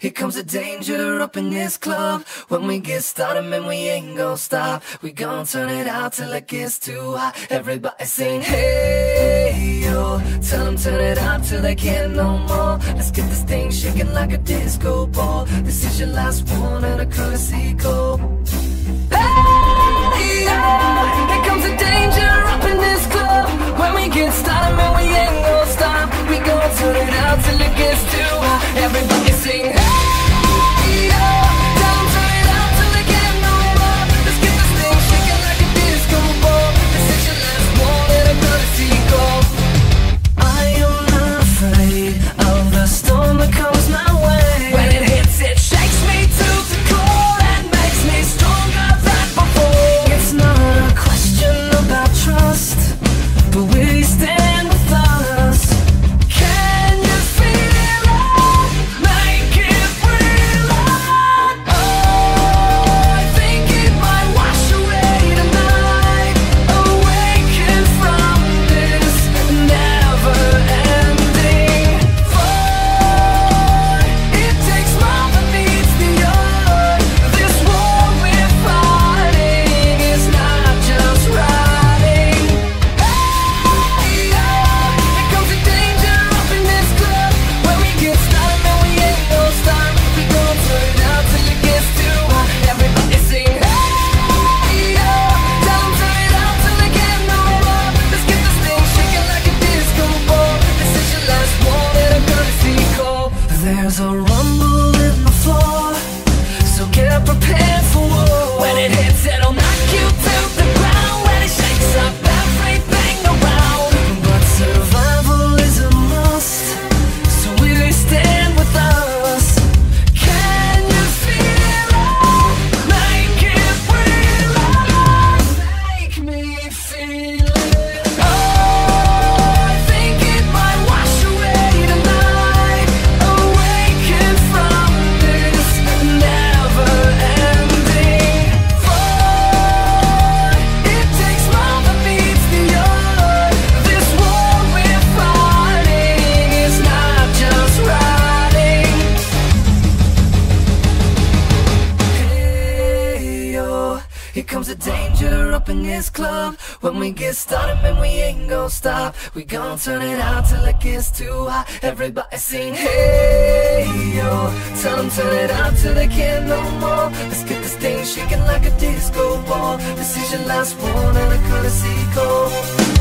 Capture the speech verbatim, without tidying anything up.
here comes the danger up in this club. When we get started, man, we ain't gon' stop. We gon' turn it out till it gets too hot. Everybody sing, hey, yo. Tell them turn it up till they can't no more. Let's get this thing shaking like a disco ball. This is your last one and a courtesy call. Hey, yo. Here comes the danger up in this club. When we get started, man, we ain't gon' stop. We gon' turn it out till it gets too hot. Everybody sing, hey, yo. Tell them turn it out till they can't no more. Let's get this thing shaking like a disco ball. This is your last one and a courtesy call. I am not afraid of the storm that comes my way. When it hits, it shakes me to the core and makes me stronger than before. It's not a question about trust, but will you stand with us? Can you feel it? Make it real. Oh, I think it might wash away tonight. Awaken from this never-ending fight. It takes more than meets the eye. This war we're fighting is not just riding. Hey, yeah. Here comes the danger up in this club. When we get started, man, we ain't gon' stop. We gon' turn it out till it gets too hot. Everybody sing, hey, yeah. Tell them turn it out till they can't no more. Let's get this thing shaking like a disco ball. This is your last one and a courtesy call. There's a rumble in the floor, so get prepared for war. When it hits, it'll knock you to the ground. When it shakes up everything around. But survival is a must, so will you stand with us? Can you feel it? Make it real. Make me feel it. Oh, I think it might wash away tonight. Awaken from this never-ending fight. It takes more than meets the eye. This war we're fighting is not just riding. Hey, yo. Here comes the danger up in this club. When we get started, man, we ain't gon' stop. We gon' turn it out till it gets too hot. Everybody sing, hey, yo. Tell them turn it out till they can't no more. Let's get this thing shaking like a disco ball. This is your last one and a courtesy call.